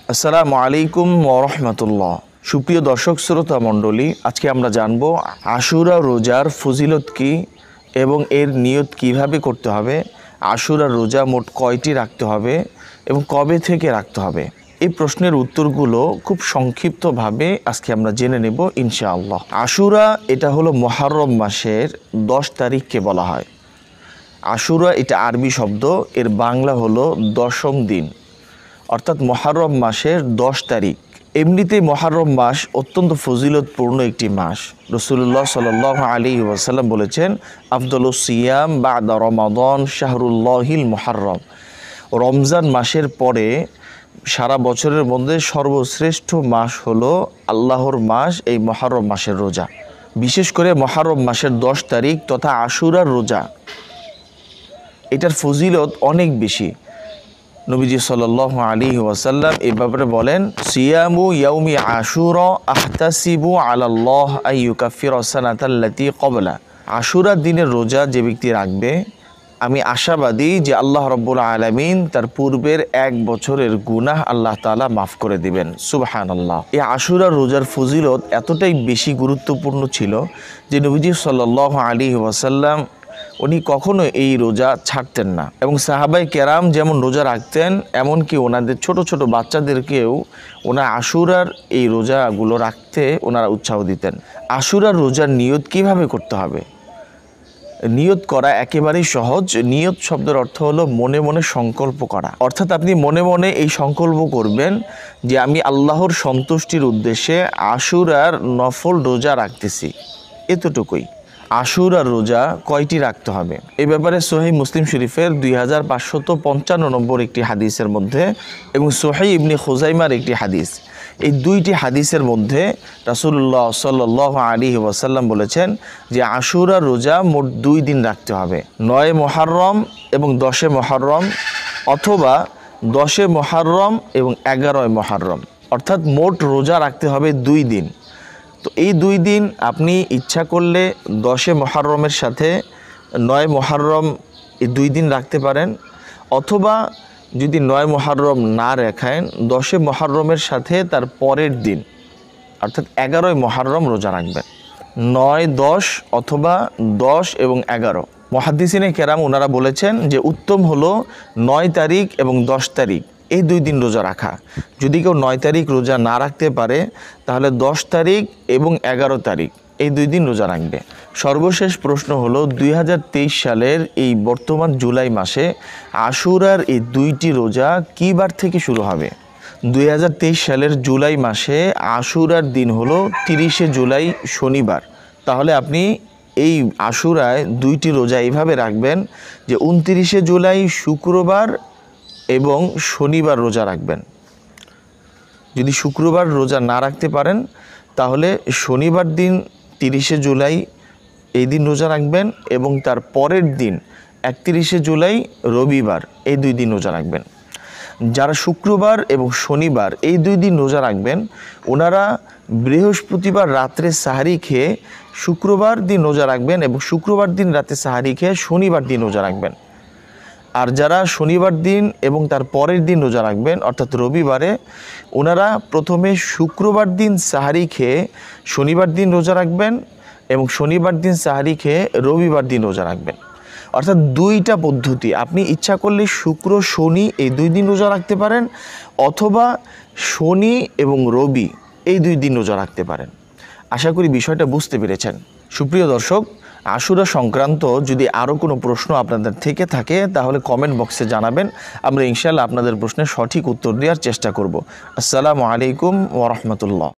আসসালামু আলাইকুম ওয়া রাহমাতুল্লাহ। সুপ্রিয় দর্শক শ্রোতা মণ্ডলী, আজকে আমরা জানব আশুরা রোজার ফজিলত কি এবং এর নিয়ত কিভাবে করতে হবে, আশুরা রোজা মোট কয়টি রাখতে হবে এবং কবে থেকে রাখতে হবে। এই প্রশ্নের উত্তরগুলো খুব সংক্ষিপ্তভাবে আজকে আমরা জেনে নেব ইনশাআল্লাহ। আশুরা এটা হলো মুহররম মাসের 10 তারিখকে বলা হয়। আশুরা এটা আরবি শব্দ, এর বাংলা হলো দশম দিন, অর্থাৎ মুহররম মাসের 10 তারিখ। এমনিতেই মুহররম মাস অত্যন্ত ফজিলতপূর্ণ একটি মাস। রাসূলুল্লাহ সাল্লাল্লাহু আলাইহি ওয়াসাল্লাম বলেছেন, আফদালুস সিয়াম বা'দা রমাদান শাহরুল্লাহিল মুহররম। রমজান মাসের পরে সারা বছরের মধ্যে সর্বশ্রেষ্ঠ মাস হলো আল্লাহর মাস, এই মুহররম মাসের রোজা। বিশেষ করে মুহররম মাসের 10 তারিখ তথা আশুরার রোজা, এটার ফজিলত অনেক বেশি। নবীজি সাল্লাল্লাহু আলাইহি ওয়াসাল্লাম এই ব্যাপারে বলেন, সিয়ামু ইয়াউমি আশুরা আহতাসিবু আলাল্লাহ আইয়ুকাফিরা সানাতাল্লাতী ক্বাবলা। আশুরার দিনের রোজা যে ব্যক্তি রাখবে, আমি আশাবাদী যে আল্লাহ রাব্বুল আলামিন তার পূর্বের 1 বছরের গুনাহ আল্লাহ তাআলা মাফ করে দিবেন। সুবহানাল্লাহ। এই আশুরার রোজার ফজিলত এতটাই বেশি গুরুত্বপূর্ণ ছিল যে নবীজি সাল্লাল্লাহু আলাইহি ওয়াসাল্লাম উনি কখনো এই রোজা ছাড়তেন না, এবং সাহাবাই কেরাম যেমন রোজা রাখতেন, এমনকি ওনাদের ছোট ছোট বাচ্চাদেরকেও ওনারা আশুরার এই রোজাগুলো রাখতে ওনারা উৎসাহ দিতেন। আশুরার রোজার নিয়ত কিভাবে করতে হবে? নিয়ত করা একেবারেই সহজ। নিয়ত শব্দের অর্থ হলো মনে মনে সংকল্প করা, অর্থাৎ আপনি মনে মনে এই সংকল্প করবেন যে আমি আল্লাহর সন্তুষ্টির উদ্দেশ্যে আশুরার নফল রোজা রাখতেছি, এতটুকুই। আশুরার রোজা কয়টি রাখতে হবে এই ব্যাপারে সহিহ মুসলিম শরীফের 2555 নম্বর একটি হাদিসের মধ্যে এবং সহিহ ইবনে খুজাইমার একটি হাদিস, এই দুইটি হাদিসের মধ্যে রাসূলুল্লাহ সাল্লাল্লাহু আলাইহি ওয়াসাল্লাম বলেছেন যে আশুরার রোজা মোট 2 দিন রাখতে হবে, 9 মুহররম এবং 10 মুহররম, অথবা 10 মুহররম এবং 11 মুহররম, অর্থাৎ মোট রোজা রাখতে হবে 2 দিন। তো এই 2 দিন আপনি ইচ্ছা করলে 10 মুহররমের সাথে 9 মুহররম এই 2 দিন রাখতে পারেন, অথবা যদি 9 মুহররম না রাখেন 10 মুহররমের সাথে তার পরের দিন অর্থাৎ 11 মুহররম রোজা রাখবেন। 9, 10 অথবা 10 এবং 11। মুহাদ্দিসিনে কেরাম ওনারা বলেছেন যে উত্তম হলো 9 তারিখ এবং 10 তারিখ এই 2 দিন রোজা রাখা। যদি কেউ 9 তারিখ রোজা না রাখতে পারে তাহলে 10 তারিখ এবং 11 তারিখ এই 2 দিন রোজা রাখবে। সর্বশেষ প্রশ্ন হলো 2023 সালের এই বর্তমান জুলাই মাসে আশুরার এই 2টি রোজা কী বার থেকে শুরু হবে? 2023 সালের জুলাই মাসে আশুরার দিন হলো 30শে জুলাই শনিবার। তাহলে আপনি এই আশুরায় 2টি রোজা এইভাবে রাখবেন যে 29শে জুলাই শুক্রবার এবং শনিবার রোজা রাখবেন। যদি শুক্রবার রোজা না রাখতে পারেন তাহলে শনিবার দিন 30শে জুলাই এই দিন রোজা রাখবেন, এবং তার পরের দিন 31শে জুলাই রবিবার এই 2 দিন রোজা রাখবেন। যারা শুক্রবার এবং শনিবার এই 2 দিন রোজা রাখবেন ওনারা বৃহস্পতিবার রাত্রে সাহারি খেয়ে শুক্রবার দিন রোজা রাখবেন, এবং শুক্রবার দিন রাতে সাহারি খেয়ে শনিবার দিন রোজা রাখবেন। আর যারা শনিবার দিন এবং তার পরের দিন রোজা রাখবেন অর্থাৎ রবিবারে, ওনারা প্রথমে শুক্রবার দিন সাহারি খেয়ে শনিবার দিন রোজা রাখবেন, এবং শনিবার দিন সাহারি খেয়ে রবিবার দিন রোজা রাখবেন। অর্থাৎ 2টা পদ্ধতি, আপনি ইচ্ছা করলে শুক্র শনি এই 2 দিন রোজা রাখতে পারেন, অথবা শনি এবং রবি এই 2 দিন রোজা রাখতে পারেন। আশা করি বিষয়টা বুঝতে পেরেছেন। সুপ্রিয় দর্শক, আশুরা সংক্রান্ত যদি আরও কোনো প্রশ্ন আপনাদের থেকে থাকে তাহলে কমেন্ট বক্সে জানাবেন, আমরা ইনশাআল্লাহ আপনাদের প্রশ্নের সঠিক উত্তর দেওয়ার চেষ্টা করব। আসসালামু আলাইকুম ওয়া রাহমাতুল্লাহ।